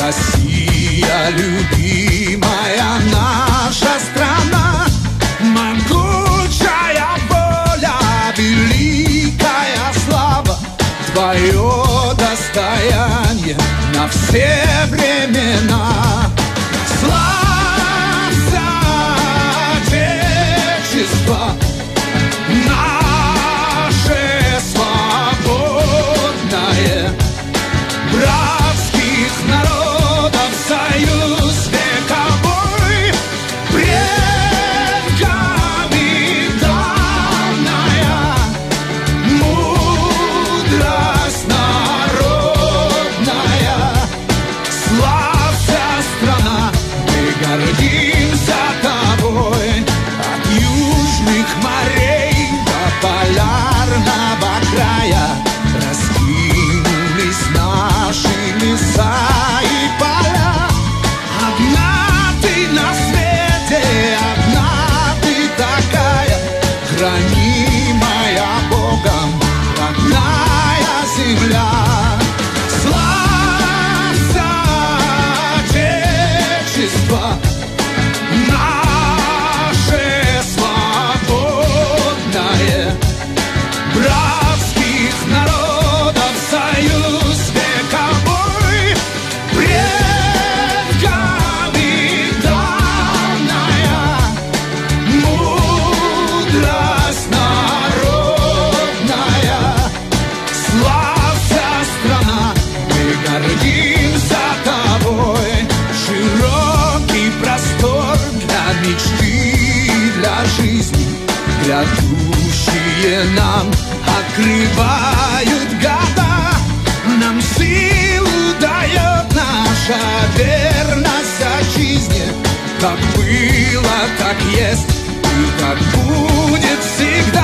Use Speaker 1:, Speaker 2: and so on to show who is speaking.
Speaker 1: Россия, любимая наша страна, могучая воля, великая слава, твое достояние на все времена. Славься, Отечество наше свободное, братских народов союз вековой, предками данная мудрость народная. Славься, страна, мы гордимся тобой, от южных морей до полярного края раскинулись наши леса и поля. Одна ты на свете, одна ты такая, хранимая Богом родная земля. Славься, Отечество наше свободное, братских народов союз вековой, предками данная мудрость народная. Славься, страна, мы гордимся тобой, широкий простор для мечты и для жизни, грядущие нам открывают года. Нам силу дает наша верность отчизне. Как было, так есть и как будет всегда.